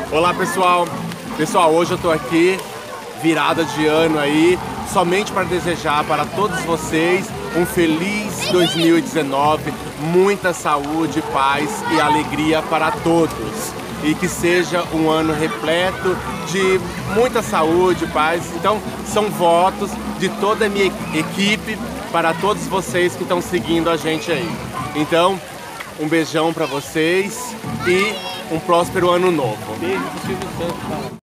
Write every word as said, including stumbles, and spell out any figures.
Olá pessoal, pessoal, hoje eu tô aqui, virada de ano aí, somente para desejar para todos vocês um feliz dois mil e dezenove, muita saúde, paz e alegria para todos. E que seja um ano repleto de muita saúde, paz. Então, são votos de toda a minha equipe para todos vocês que estão seguindo a gente aí. Então, um beijão para vocês e um próspero ano novo. Beijo do Silvio Santos.